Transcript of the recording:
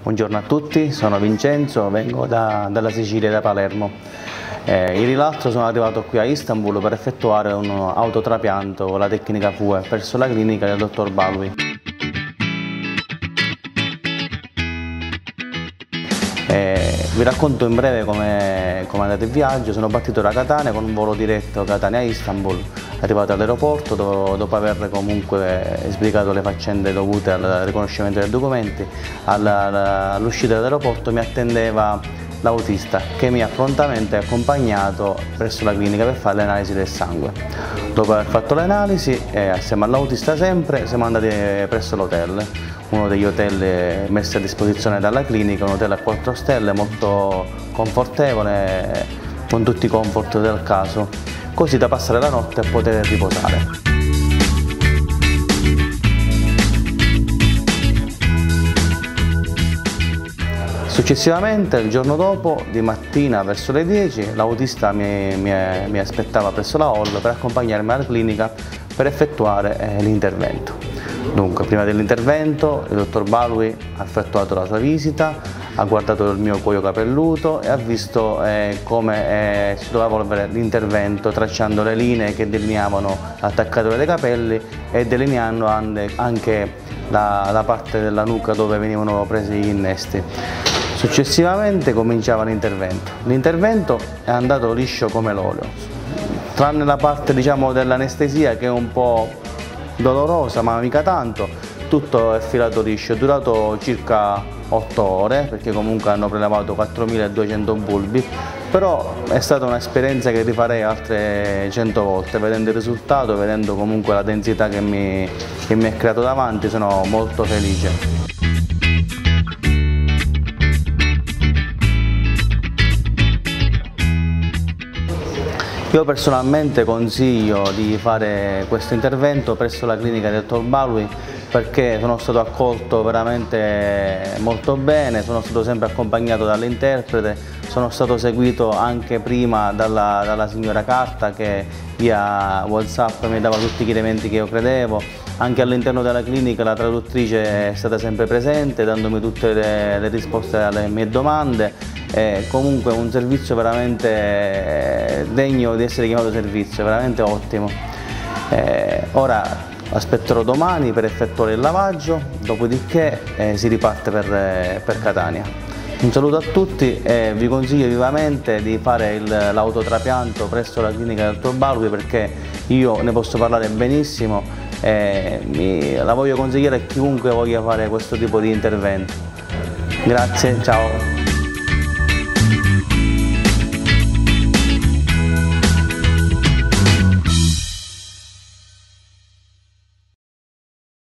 Buongiorno a tutti, sono Vincenzo, vengo dalla Sicilia, da Palermo. Ieri l'altro sono arrivato qui a Istanbul per effettuare un autotrapianto con la tecnica FUE presso la clinica del dottor Balwi. Vi racconto in breve come è andato il viaggio. Sono partito da Catania con un volo diretto Catania-Istanbul, arrivato all'aeroporto dopo aver comunque esplicato le faccende dovute al riconoscimento dei documenti. All'uscita dall'aeroporto mi attendeva l'autista che mi ha prontamente accompagnato presso la clinica per fare le analisi del sangue. Dopo aver fatto le analisi, assieme all'autista sempre, siamo andati presso l'hotel, uno degli hotel messi a disposizione dalla clinica, un hotel a 4 stelle molto confortevole, con tutti i comfort del caso, così da passare la notte e poter riposare. Successivamente, il giorno dopo, di mattina verso le 10, l'autista mi aspettava presso la hall per accompagnarmi alla clinica per effettuare l'intervento. Dunque, prima dell'intervento, il dottor Balwi ha effettuato la sua visita, ha guardato il mio cuoio capelluto e ha visto come si doveva evolvere l'intervento, tracciando le linee che delineavano l'attaccatura dei capelli e delineando anche la parte della nuca dove venivano presi gli innesti. Successivamente cominciava l'intervento. L'intervento è andato liscio come l'olio, tranne la parte, diciamo, dell'anestesia, che è un po' dolorosa, ma mica tanto. Tutto è filato liscio, è durato circa 8 ore, perché comunque hanno prelevato 4200 bulbi, però è stata un'esperienza che rifarei altre 100 volte, vedendo il risultato, vedendo comunque la densità che mi è creato davanti. Sono molto felice. Io personalmente consiglio di fare questo intervento presso la clinica del dottor Balwi, perché sono stato accolto veramente molto bene, sono stato sempre accompagnato dall'interprete, sono stato seguito anche prima dalla signora Carta, che via WhatsApp mi dava tutti i chiarimenti che io credevo. Anche all'interno della clinica la traduttrice è stata sempre presente, dandomi tutte le risposte alle mie domande. Comunque un servizio veramente degno di essere chiamato servizio, veramente ottimo. Ora aspetterò domani per effettuare il lavaggio, dopodiché si riparte per Catania. Un saluto a tutti e vi consiglio vivamente di fare l'autotrapianto presso la clinica del dottor Balwi, perché io ne posso parlare benissimo e la voglio consigliare a chiunque voglia fare questo tipo di intervento. Grazie, ciao!